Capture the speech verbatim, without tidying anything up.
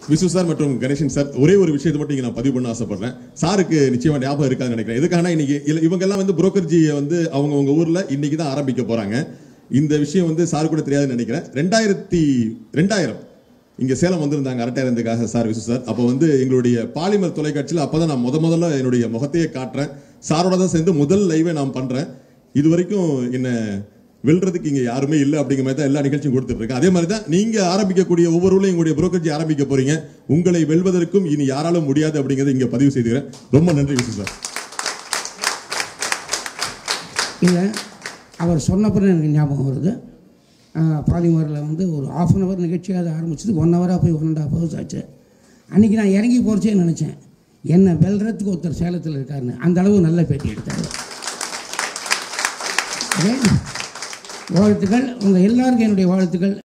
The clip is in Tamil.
விசு சார் மற்றும் கணேசன் சார் ஒரே ஒரு விஷயத்தை மட்டும் நான் பதிவு பண்ண ஆசைப்படுறேன். சாருக்கு நிச்சயமா ஞாபகம் இருக்காதுன்னு நினைக்கிறேன். எதுக்கான இன்னைக்கு இவங்க எல்லாம் வந்து புரோக்கர்ஜியை வந்து அவங்க உங்க ஊர்ல இன்னைக்கு தான் ஆரம்பிக்க போறாங்க. இந்த விஷயம் வந்து சார் கூட தெரியாதுன்னு நினைக்கிறேன். ரெண்டாயிரத்தி ரெண்டாயிரம் இங்க சேலம் வந்திருந்தாங்க அரட்டாயிரத்துக்காக சார் விசு சார். அப்போ வந்து எங்களுடைய பாலிமர் தொலைக்காட்சியில் அப்பதான் நான் முத முதல்ல என்னுடைய முகத்தையே காட்டுறேன். சாரோட தான் சேர்ந்து முதல் லைவே நான் பண்றேன். இது வரைக்கும் என்ன வெல்றதுக்கு இங்க யாருமே இல்லை அப்படிங்கிற மாதிரி தான் எல்லா நிகழ்ச்சியும் கொடுத்துட்டு இருக்கேன். அதே மாதிரி தான் நீங்க ஆரம்பிக்கக்கூடிய ஒவ்வொரு ஊர்லயும் எங்களுடைய புரோக்கர்ஜி ஆரம்பிக்க போறீங்க. உங்களை வெல்வதற்கும் இனி யாராலும் முடியாது அப்படிங்கறத இங்க பதிவு செய்துக்கிறேன். ரொம்ப நன்றி விசு சார். இல்லை அவர் சொன்னப்பறம் எனக்கு ஞாபகம் வருது. பாலிமரில் வந்து ஒரு ஆஃப் அன் ஹவர் நிகழ்ச்சியாக அதை ஆரம்பிச்சது ஒன் ஹவராக போய் ஒன் அண்ட் ஹாஃப் ஹவர்ஸ் ஆச்சு. அன்றைக்கி நான் இறங்கி போகிறச்சே நினச்சேன் என்ன வெல்றதுக்கு ஒருத்தர் சேலத்தில் இருக்காருன்னு. அந்த அளவு நல்ல பேட்டி எடுத்தார். வாழ்த்துக்கள் உங்கள் எல்லாருக்கும் என்னுடைய வாழ்த்துக்கள்.